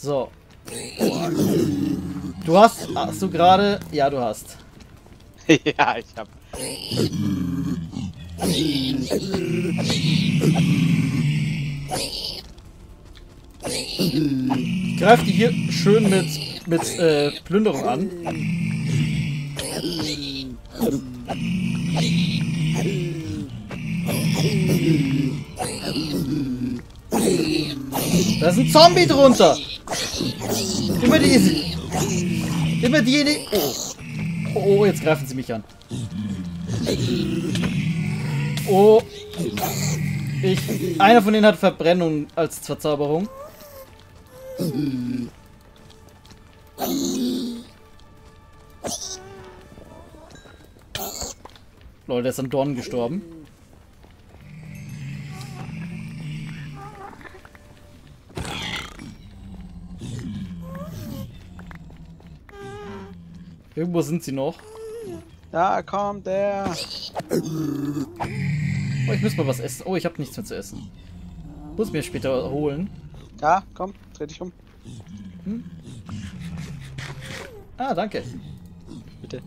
So. Du hast du gerade... Ja, du hast. Ja, ich hab. Ich greife die hier schön mit Plünderung an. Da ist ein Zombie drunter. Immer die. Oh, jetzt greifen sie mich an. Oh. Einer von denen hat Verbrennung als Verzauberung. Lol, der ist an Dornen gestorben. Irgendwo sind sie noch. Da kommt der. Oh, ich muss mal was essen. Oh, ich habe nichts mehr zu essen. Muss mir später holen. Ja, komm, dreh dich um. Hm? Ah, danke. Bitte.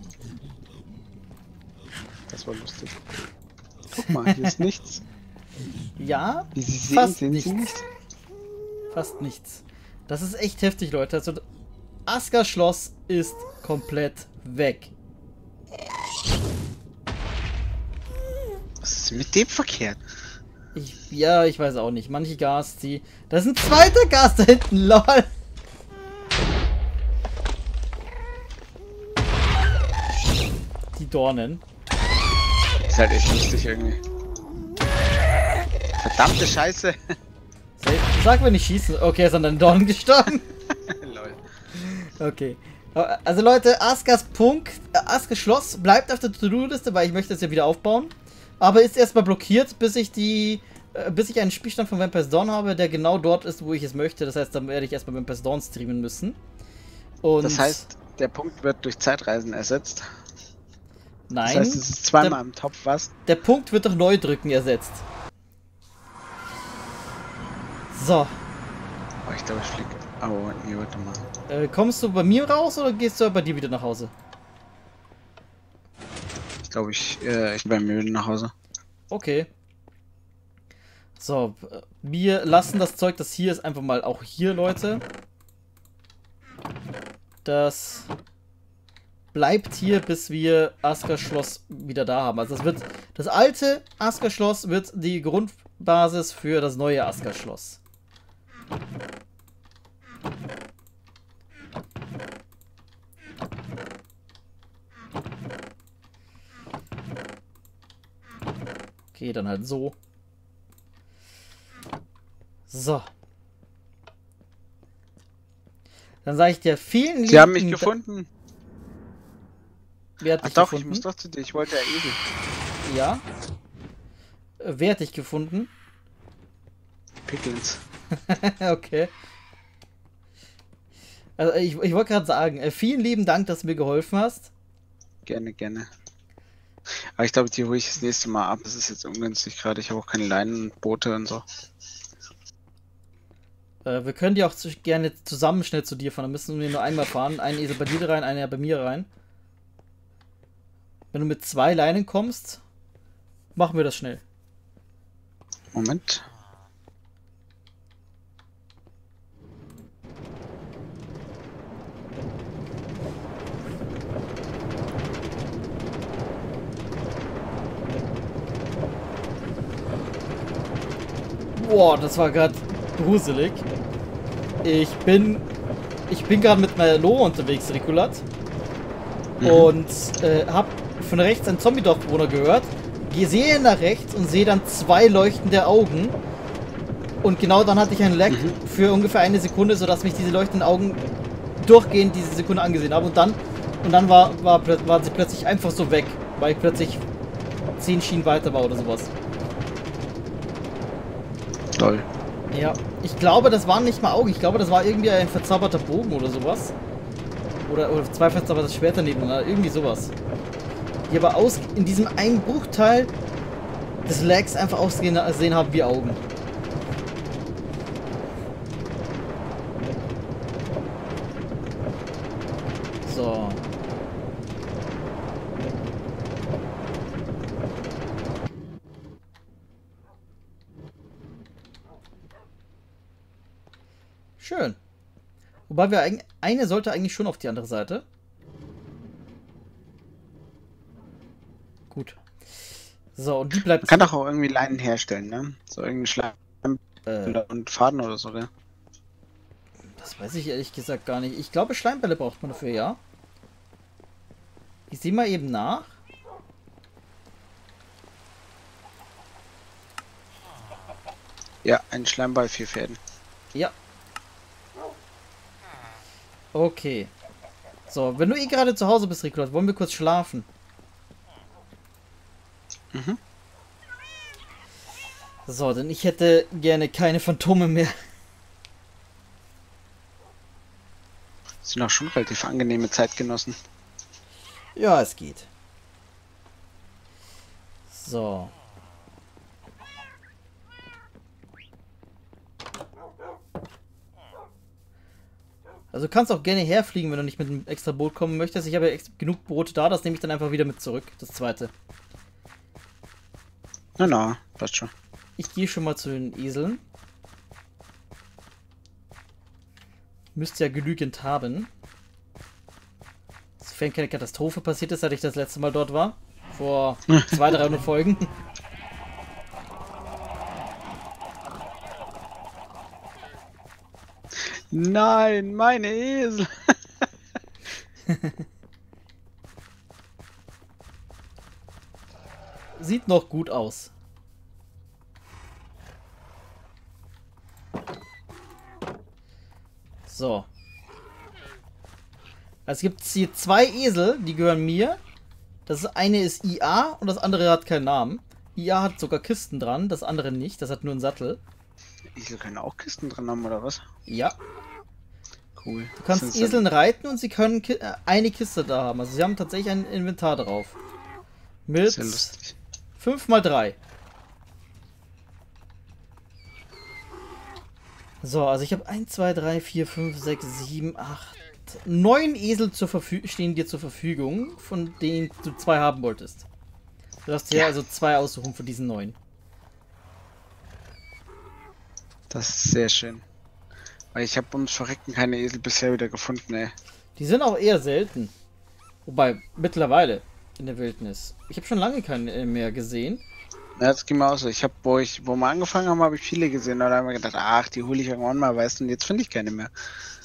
Das war lustig. Guck mal, hier ist nichts. Ja, Wie Sie sehen, fast sehen nichts. Sie nicht. Fast nichts. Das ist echt heftig, Leute. Also, Asker Schloss ist komplett weg. Was ist mit dem verkehrt? Ja, ich weiß auch nicht. Manche Gas, die... Da ist ein zweiter Gas da hinten, lol. Die Dornen. Ist halt echt lustig irgendwie. Verdammte Scheiße. Sag, wenn ich schieße. Okay, er ist an den Dornen gestorben. Lol. Okay. Also Leute, Askers Schloss bleibt auf der To-Do-Liste, weil ich möchte es ja wieder aufbauen. Aber ist erstmal blockiert, bis ich einen Spielstand von Vampires Dawn habe, der genau dort ist, wo ich es möchte. Das heißt, dann werde ich erstmal Vampires Dawn streamen müssen. Und Das heißt, der Punkt wird durch Zeitreisen ersetzt. nein. Das heißt, es ist zweimal im Topf was. Der Punkt wird durch Neudrücken ersetzt. So. Oh, ich glaube, ich fliege. Oh, nee, warte mal. Kommst du bei mir raus oder gehst du bei dir wieder nach Hause? Ich glaube, ich gehe bei mir nach Hause. Okay. So, wir lassen das Zeug, das hier ist, einfach mal auch hier, Leute. Das bleibt hier, bis wir Asker Schloss wieder da haben. Also das alte Asker Schloss wird die Grundbasis für das neue Asker Schloss. Okay, dann halt so. So. Dann sage ich dir vielen lieben Dank. Sie haben mich gefunden. Wer hat Ach dich doch, gefunden? ich muss doch zu dir. Ich wollte ja Esel. Ja. Wer hat dich gefunden? Pickens. Okay. Also ich wollte gerade sagen, vielen lieben Dank, dass du mir geholfen hast. Gerne, gerne. Aber ich glaube, die hole ich das nächste Mal ab. Das ist jetzt ungünstig gerade. Ich habe auch keine Leinenboote und so. Wir können die auch gerne zusammen schnell zu dir fahren. Dann müssen wir nur einmal fahren. Einen Esel bei dir rein, einer bei mir rein. Wenn du mit 2 Leinen kommst, machen wir das schnell. Moment. Boah, das war gerade gruselig. Ich bin gerade mit meiner Lo unterwegs, Rikulat. Und hab von rechts einen Zombie-Dorfbewohner gehört. Sehe nach rechts und sehe dann 2 leuchtende Augen. Und genau dann hatte ich einen Lag für ungefähr 1 Sekunde, sodass mich diese leuchtenden Augen durchgehend diese Sekunde angesehen haben. Und dann war sie plötzlich einfach so weg, weil ich plötzlich 10 Schienen weiter war oder sowas. Toll. Ja, ich glaube, das waren nicht mal Augen. Ich glaube, das war irgendwie ein verzauberter Bogen oder sowas. Oder 2 verzauberte Schwerter nebeneinander. Irgendwie sowas. Die aber in diesem einen Bruchteil des Lags einfach ausgesehen haben wie Augen. So. Schön. Wobei wir eigentlich, eine sollte eigentlich schon auf die andere Seite. Gut. So, und die bleibt... Man kann doch auch irgendwie Leinen herstellen, ne? So irgendwie Schleim und Faden oder so, gell? Das weiß ich ehrlich gesagt gar nicht. Ich glaube, Schleimbälle braucht man dafür, ja. Ich sehe mal eben nach. Ja, ein Schleimball, 4 Fäden. Ja. Okay. So, wenn du eh gerade zu Hause bist, Rico, wollen wir kurz schlafen? Mhm. So, denn ich hätte gerne keine Phantome mehr. Das sind auch schon relativ angenehme Zeitgenossen. Ja, es geht. So. Also du kannst auch gerne herfliegen, wenn du nicht mit einem extra Boot kommen möchtest. Ich habe ja genug Boote da, das nehme ich dann einfach wieder mit zurück, das zweite. Na, passt schon. Ich gehe schon mal zu den Eseln. Müsste ja genügend haben. Sofern keine Katastrophe passiert ist, seit ich das letzte Mal dort war. Vor 200-300 Folgen. Nein, meine Esel! Sieht noch gut aus. So. Es gibt hier 2 Esel, die gehören mir. Das eine ist IA und das andere hat keinen Namen. IA hat sogar Kisten dran, das andere nicht. Das hat nur einen Sattel. Esel können auch Kisten drin haben, oder was? Ja. Cool. Du kannst Eseln reiten und sie können eine Kiste da haben. Also sie haben tatsächlich ein Inventar drauf. Mit sehr lustig. 5×3. So, also ich habe 1, 2, 3, 4, 5, 6, 7, 8, 9 Esel stehen dir zur Verfügung, von denen du 2 haben wolltest. Du hast hier also 2 aussuchen von diesen 9. Das ist sehr schön. Weil ich habe ums Verrecken keine Esel bisher wieder gefunden, ey. Die sind auch eher selten. Wobei, mittlerweile in der Wildnis. Ich habe schon lange keine mehr gesehen. Ja, das ging mir auch so. Ich habe, wo wir angefangen haben, habe ich viele gesehen. Und da haben wir gedacht, ach, die hole ich irgendwann mal, weißt du, und jetzt finde ich keine mehr.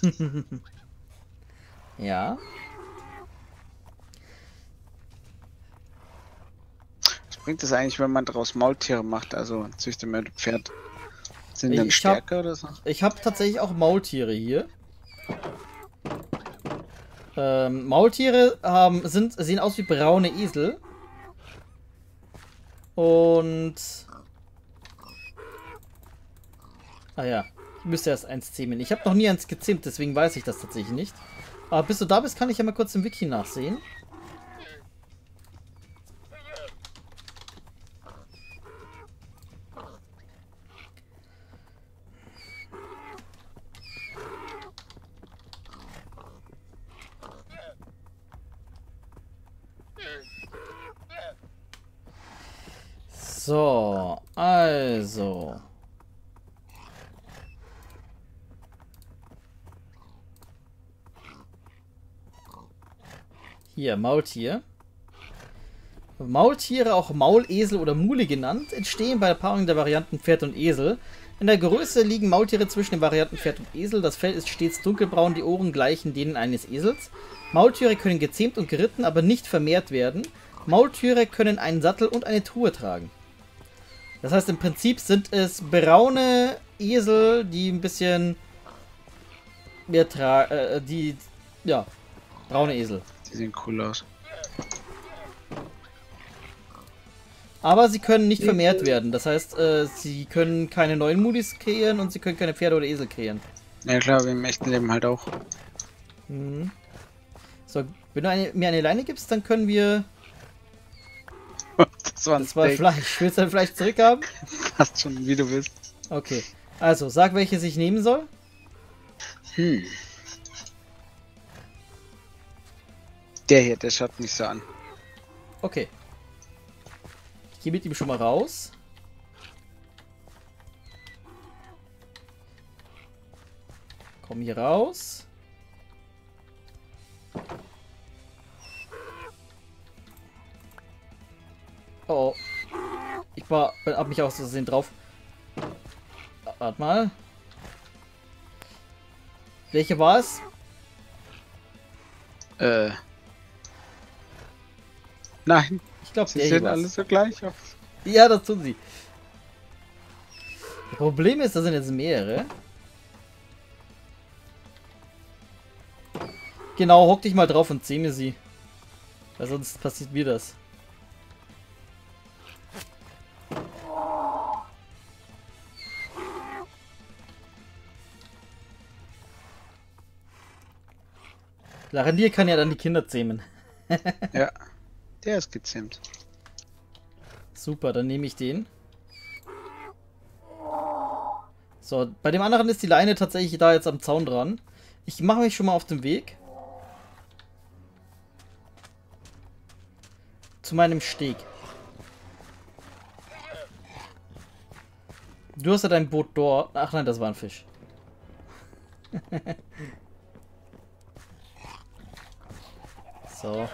Ja. Was bringt es eigentlich, wenn man daraus Maultiere macht, also züchtet man Pferd? Sind die dann stärker oder so? Ich habe tatsächlich auch Maultiere hier. Maultiere sehen aus wie braune Esel. Und... Ah ja, ich müsste erst eins zähmen. Ich habe noch nie eins gezähmt, deswegen weiß ich das tatsächlich nicht. Aber bis du da bist, kann ich ja mal kurz im Wiki nachsehen. So, also. Hier, Maultier. Maultiere, auch Maulesel oder Mule genannt, entstehen bei der Paarung der Varianten Pferd und Esel. In der Größe liegen Maultiere zwischen den Varianten Pferd und Esel. Das Fell ist stets dunkelbraun, die Ohren gleichen denen eines Esels. Maultiere können gezähmt und geritten, aber nicht vermehrt werden. Maultiere können einen Sattel und eine Truhe tragen. Das heißt, im Prinzip sind es braune Esel, die ein bisschen mehr braune Esel. Die sehen cool aus. Aber sie können nicht vermehrt werden. Das heißt, sie können keine neuen Mulis kreieren und sie können keine Pferde oder Esel kreieren. Ja klar, wie im echten Leben halt auch. Mhm. So, wenn du mir eine Leine gibst, dann können wir... Das war Fleisch. Willst du dein Fleisch zurückhaben? Passt schon, wie du willst. Okay. Also, sag, welches ich nehmen soll. Der hier, der schaut mich so an. Okay. Ich gehe mit ihm schon mal raus. Komm hier raus. Oh. Hab mich aus Versehen drauf. Warte mal. Welche war es? Nein, Ich glaube, sie der hier sehen war's. alle so gleich aus. Ja, das tun sie. Das Problem ist, da sind jetzt mehrere. Genau, hock dich mal drauf und zähme sie. Weil sonst passiert mir das. Larandir kann ja dann die Kinder zähmen. Ja, der ist gezähmt. Super, dann nehme ich den. So, bei dem anderen ist die Leine tatsächlich da jetzt am Zaun dran. Ich mache mich schon mal auf den Weg. Zu meinem Steg. Du hast ja dein Boot dort. Ach nein, das war ein Fisch. So.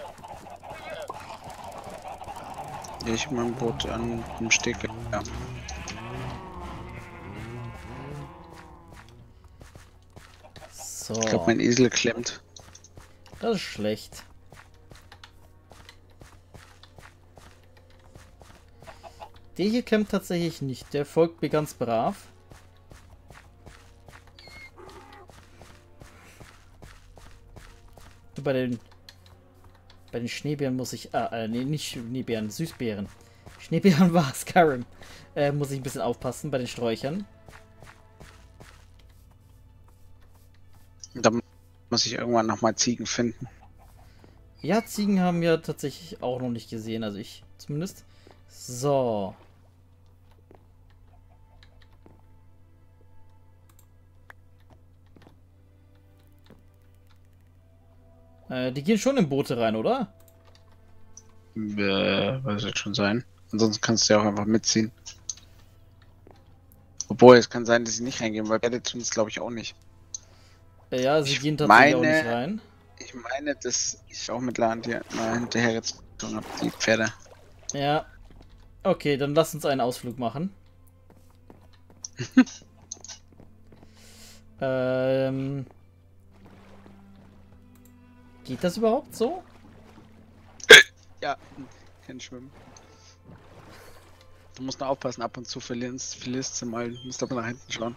Ja, ich hab mein Boot an dem Steg. Ja. So. Ich glaube, mein Esel klemmt. Das ist schlecht. Der hier klemmt tatsächlich nicht. Der folgt mir ganz brav. Nur bei den Schneebären muss ich... nee, nicht Schneebären, Süßbären. Schneebären war Skyrim. Muss ich ein bisschen aufpassen bei den Sträuchern. Da muss ich irgendwann nochmal Ziegen finden. Ja, Ziegen haben wir tatsächlich auch noch nicht gesehen. Also ich zumindest. So. Die gehen schon in Boote rein, oder? Was wird schon sein? Ansonsten kannst du ja auch einfach mitziehen. Obwohl, es kann sein, dass sie nicht reingehen, weil Pferde tun es glaube ich auch nicht. Ja, sie Ich gehen tatsächlich auch nicht meine- rein. Ich meine, dass ich auch mit Land hier mal hinterhergezogen habe, die Pferde. Ja. Okay, dann lass uns einen Ausflug machen. Geht das überhaupt so? Ja, kein Schwimmen. Du musst nur aufpassen, ab und zu verlierst du mal, du musst aber nach hinten schauen.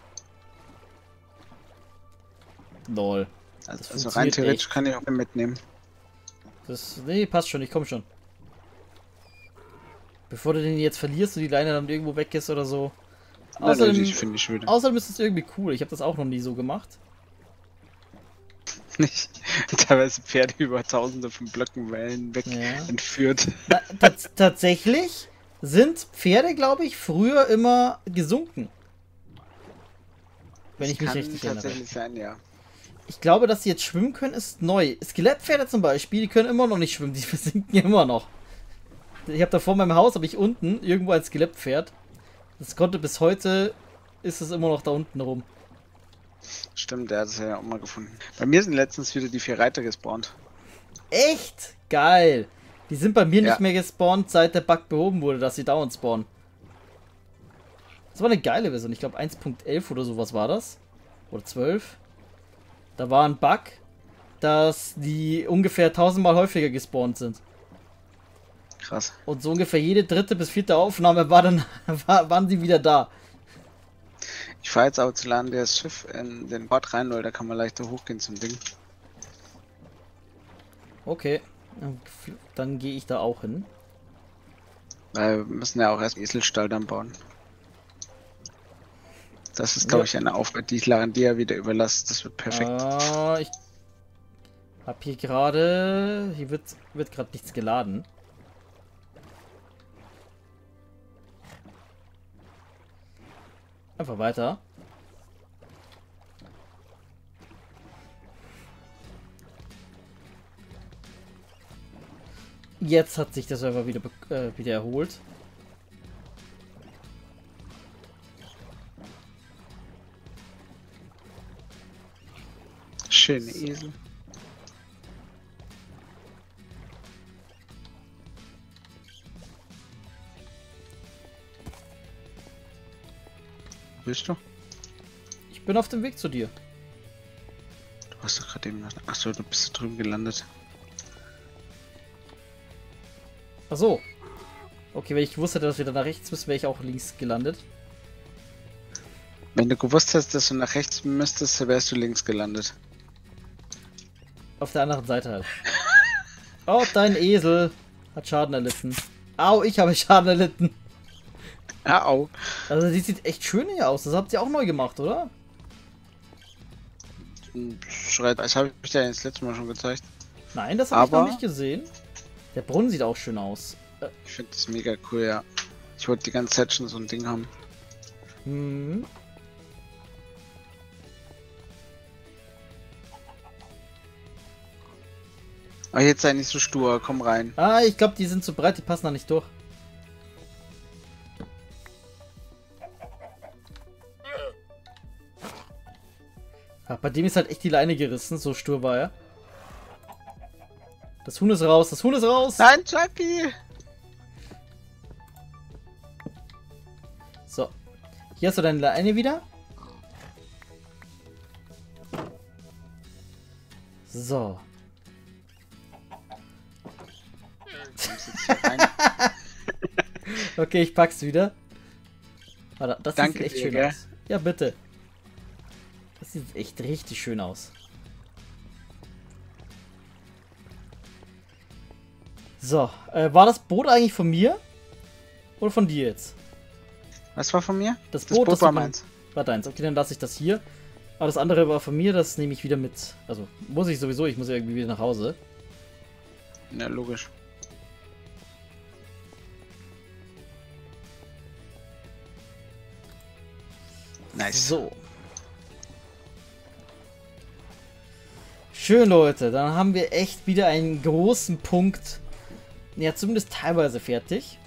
Lol. Also, Das rein funktioniert theoretisch echt. kann ich auch mitnehmen. Nee, passt schon, ich komme schon. Bevor du den jetzt verlierst und die Leine dann irgendwo weg ist oder so. Außerdem, ich finde ich wieder. außerdem ist es irgendwie cool. Ich habe das auch noch nie so gemacht. Nicht. Teilweise Pferde über tausende von Blöcken weg Ja. entführt. Tatsächlich sind Pferde, glaube ich, früher immer gesunken. Wenn ich mich Kann richtig erinnere. tatsächlich sein, ja. Ich glaube, dass sie jetzt schwimmen können, ist neu. Skelettpferde zum Beispiel, die können immer noch nicht schwimmen. Die versinken immer noch. Ich habe da vor meinem Haus, habe ich unten irgendwo ein Skelettpferd. Das konnte bis heute, ist es immer noch da unten rum. Stimmt, der hat es ja auch mal gefunden. Bei mir sind letztens wieder die 4 Reiter gespawnt. Echt? Geil. Die sind bei mir Ja. nicht mehr gespawnt, seit der Bug behoben wurde, dass sie dauernd spawnen. Das war eine geile Version. Ich glaube 1.11 oder sowas war das. Oder 12. Da war ein Bug, dass die ungefähr 1000-mal häufiger gespawnt sind. Krass. Und so ungefähr jede dritte bis vierte Aufnahme war dann, waren sie wieder da. Ich fahre jetzt aber zu laden das Schiff in den Port rein, weil da kann man leichter hochgehen zum Ding. Okay. Dann gehe ich da auch hin. Weil wir müssen ja auch erst einen Eselstall dann bauen. Das ist, glaube Ja. ich, eine Aufgabe, die ich Larandia wieder überlasse. Das wird perfekt. Ich hab hier gerade... Hier wird gerade nichts geladen. Einfach weiter. Jetzt hat sich der Server wieder erholt. Schöne Esel. Bist du? Ich bin auf dem Weg zu dir. Du hast doch gerade eben noch... Achso, du bist da drüben gelandet. Ach so. Okay, wenn ich gewusst hätte, dass wir da nach rechts müssen, wäre ich auch links gelandet. Wenn du gewusst hast, dass du nach rechts müsstest, wärst du links gelandet. Auf der anderen Seite halt. Oh, dein Esel hat Schaden erlitten. Au, ich habe Schaden erlitten. Au. Also die sieht echt schön hier aus. Das habt ihr auch neu gemacht, oder? Schreit, das habe ich dir das letzte Mal schon gezeigt. Nein, das habe ich noch nicht gesehen. Der Brunnen sieht auch schön aus. Ich finde das mega cool, ja. Ich wollte die ganze Zeit schon so ein Ding haben. Hm. Aber jetzt sei nicht so stur, komm rein. Ah, ich glaube, die sind zu breit, die passen da nicht durch. Ach, bei dem ist halt echt die Leine gerissen, so stur war er. Das Huhn ist raus, das Huhn ist raus! Nein, Chucky! So. Hier hast du deine Leine wieder. So. Okay, ich pack's wieder. Warte, das Danke sieht echt dir, schön gell? aus. Ja, bitte. Das sieht echt richtig schön aus. So, war das Boot eigentlich von mir? Oder von dir jetzt? Was war von mir? Das Boot war meins. War deins. Okay, dann lasse ich das hier. Aber das andere war von mir, das nehme ich wieder mit. Also, muss ich sowieso, ich muss ja irgendwie wieder nach Hause. Ja, logisch. Nice. So. Schön, Leute. Dann haben wir echt wieder einen großen Punkt. Ja, zumindest teilweise fertig.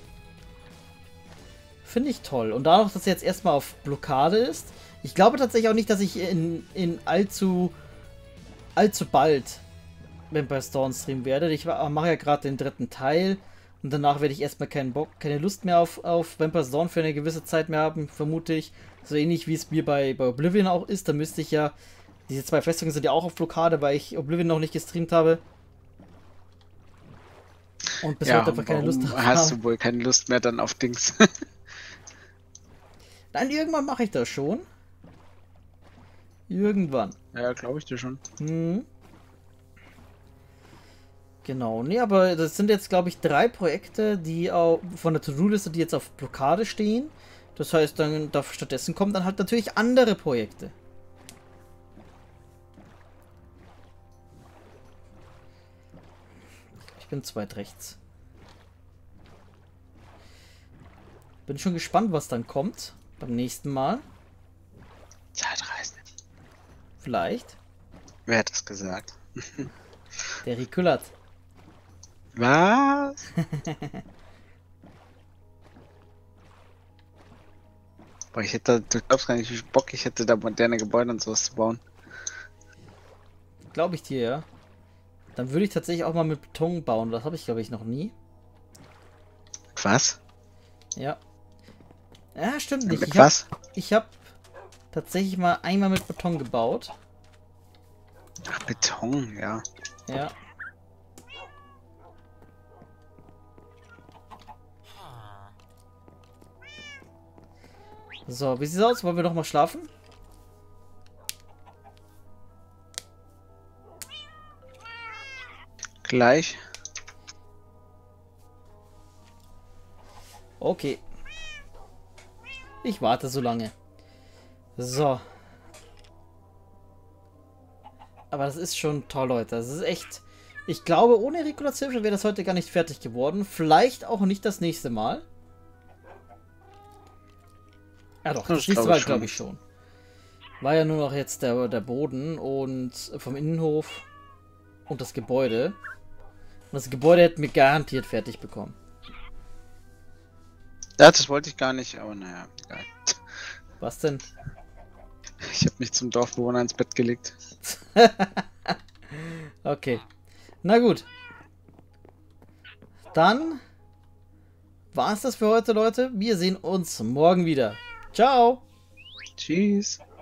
Finde ich toll. Und dadurch, dass er jetzt erstmal auf Blockade ist. Ich glaube tatsächlich auch nicht, dass ich in allzu bald Vampire Dawn streamen werde. Ich mache ja gerade den 3. Teil. Und danach werde ich erstmal keine Lust mehr auf Vampire Dawn für eine gewisse Zeit mehr haben, vermute ich. So ähnlich wie es mir bei Oblivion auch ist. Da müsste ich ja... Diese 2 Festungen sind ja auch auf Blockade, weil ich Oblivion noch nicht gestreamt habe. Und bis heute einfach keine Lust drauf hast du wohl keine Lust mehr dann auf Dings? Nein, irgendwann mache ich das schon. Irgendwann. Ja, glaube ich dir schon. Hm. Genau, nee, aber das sind jetzt, glaube ich, 3 Projekte, die auch von der To-Do-Liste, die jetzt auf Blockade stehen. Das heißt, dann stattdessen kommen dann halt natürlich andere Projekte. Ich bin zu weit rechts. Bin schon gespannt, was dann kommt beim nächsten Mal. Zeitreisen. Vielleicht. Wer hat das gesagt? Der Rikulat. Was? Boah, du glaubst gar nicht, wie viel Bock ich hätte, da moderne Gebäude und sowas zu bauen. Glaube ich dir, ja. Dann würde ich tatsächlich auch mal mit Beton bauen. Das habe ich, glaube ich, noch nie. Was? Ja. Ja, stimmt nicht. Mit was? Ich habe tatsächlich mal einmal mit Beton gebaut. Ach, Beton, ja. Ja. So, wie sieht's aus? Wollen wir noch mal schlafen? Gleich. Okay. Ich warte so lange. So. Aber das ist schon toll, Leute. Das ist echt... Ich glaube, ohne Ricolas Hilfe wäre das heute gar nicht fertig geworden. Vielleicht auch nicht das nächste Mal. Ja doch, das nächste Mal glaube ich schon. War ja nur noch jetzt der Boden und vom Innenhof und das Gebäude. Und das Gebäude hätten wir garantiert fertig bekommen. Ja, das wollte ich gar nicht, aber naja, egal. Was denn? Ich habe mich zum Dorfbewohner ins Bett gelegt. Okay. Na gut. Dann war es das für heute, Leute. Wir sehen uns morgen wieder. Ciao. Tschüss.